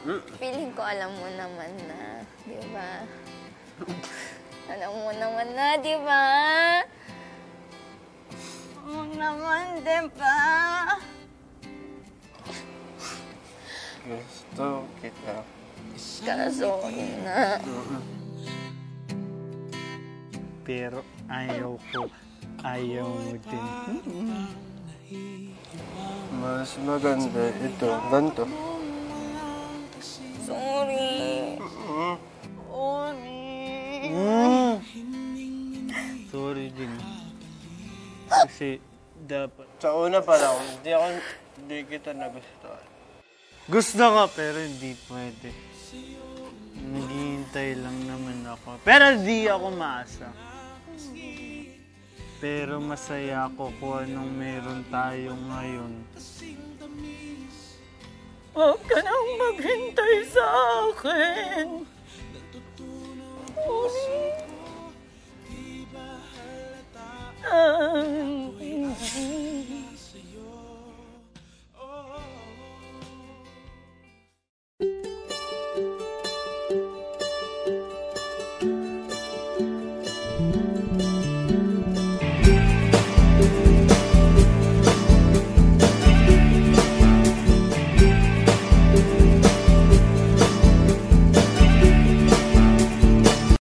Feeling ko alam mo naman na, di ba? Alam mo naman na, di ba? Oo naman, di ba? Gusto kita. Kaso na. Pero ayaw ko. Ayaw mo din. Mas maganda ito. Ganto. Sorry. Sorry din. Kasi dapat. Sa una pa lang, hindi kita nagustuhan. Gusto ka pero hindi pwede. Naghihintay lang naman ako. Pero di ako maasa. Pero masaya ako kung anong meron tayo ngayon. Huwag ka nang maghintay sa akin. Sorry.